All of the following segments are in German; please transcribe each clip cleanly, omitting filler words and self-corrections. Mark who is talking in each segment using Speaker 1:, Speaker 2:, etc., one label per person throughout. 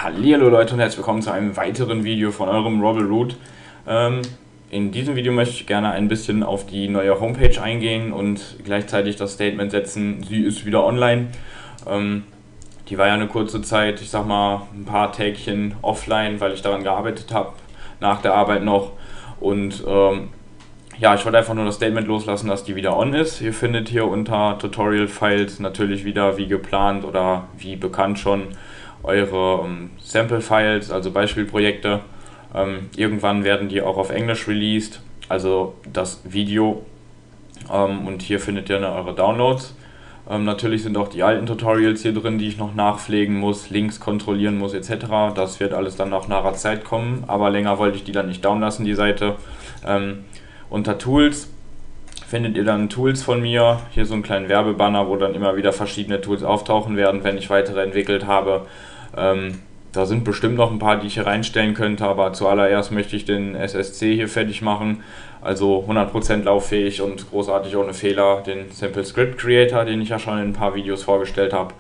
Speaker 1: Hallihallo Leute und herzlich willkommen zu einem weiteren Video von eurem Robble-Root. In diesem Video möchte ich gerne ein bisschen auf die neue Homepage eingehen und gleichzeitig das Statement setzen, sie ist wieder online. Die war ja eine kurze Zeit, ich sag mal ein paar Tägchen offline, weil ich daran gearbeitet habe, nach der Arbeit noch. Und ja, ich wollte einfach nur das Statement loslassen, dass die wieder on ist. Ihr findet hier unter Tutorial Files natürlich wieder wie geplant oder wie bekannt schon eure Sample Files, also Beispielprojekte. Irgendwann werden die auch auf Englisch released, also das Video. Und hier findet ihr eure Downloads. Natürlich sind auch die alten Tutorials hier drin, die ich noch nachpflegen muss, Links kontrollieren muss etc. Das wird alles dann nach naher Zeit kommen, aber länger wollte ich die dann nicht down lassen, die Seite. Unter Tools findet ihr dann Tools von mir, hier so einen kleinen Werbebanner, wo dann immer wieder verschiedene Tools auftauchen werden, wenn ich weitere entwickelt habe. Da sind bestimmt noch ein paar, die ich hier reinstellen könnte, aber zuallererst möchte ich den SSC hier fertig machen, also 100% lauffähig und großartig ohne Fehler, den Simple Script Creator, den ich ja schon in ein paar Videos vorgestellt habe.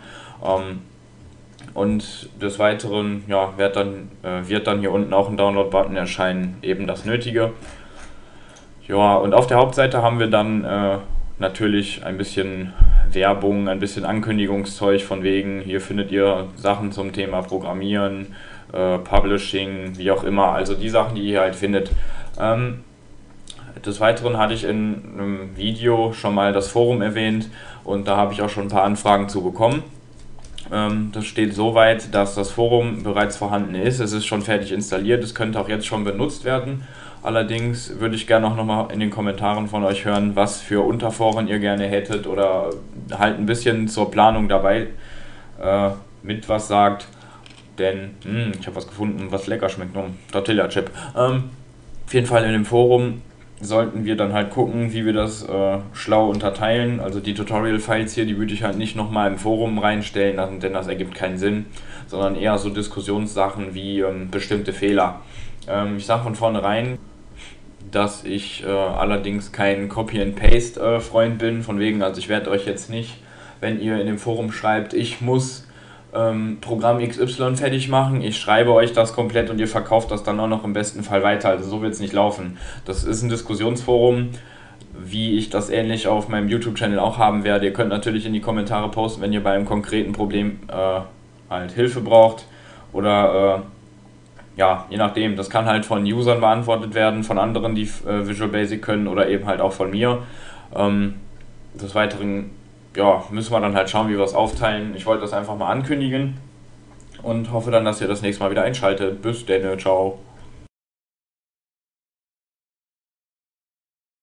Speaker 1: Und des Weiteren ja, wird dann hier unten auch ein Download-Button erscheinen, eben das Nötige. Ja, und auf der Hauptseite haben wir dann natürlich ein bisschen Werbung, ein bisschen Ankündigungszeug von wegen, hier findet ihr Sachen zum Thema Programmieren, Publishing, wie auch immer, also die Sachen, die ihr halt findet. Des Weiteren hatte ich in einem Video schon mal das Forum erwähnt und da habe ich auch schon ein paar Anfragen zu bekommen. Das steht so weit, dass das Forum bereits vorhanden ist, es ist schon fertig installiert, es könnte auch jetzt schon benutzt werden. Allerdings würde ich gerne auch nochmal in den Kommentaren von euch hören, was für Unterforen ihr gerne hättet oder halt ein bisschen zur Planung dabei mit was sagt. Denn ich habe was gefunden, was lecker schmeckt, Tortilla-Chip. Auf jeden Fall in dem Forum sollten wir dann halt gucken, wie wir das schlau unterteilen. Also die Tutorial-Files hier, die würde ich halt nicht nochmal im Forum reinstellen, denn das ergibt keinen Sinn, sondern eher so Diskussionssachen wie bestimmte Fehler. Ich sage von vornherein, dass ich allerdings kein Copy-and-Paste-Freund bin, von wegen, also ich werde euch jetzt nicht, wenn ihr in dem Forum schreibt, ich muss Programm XY fertig machen, ich schreibe euch das komplett und ihr verkauft das dann auch noch im besten Fall weiter, also so wird es nicht laufen. Das ist ein Diskussionsforum, wie ich das ähnlich auf meinem YouTube-Channel auch haben werde. Ihr könnt natürlich in die Kommentare posten, wenn ihr bei einem konkreten Problem halt Hilfe braucht oder ja, je nachdem, das kann halt von Usern beantwortet werden, von anderen, die Visual Basic können oder eben halt auch von mir. Des Weiteren ja, müssen wir dann halt schauen, wie wir es aufteilen. Ich wollte das einfach mal ankündigen und hoffe dann, dass ihr das nächste Mal wieder einschaltet. Bis dann, ciao.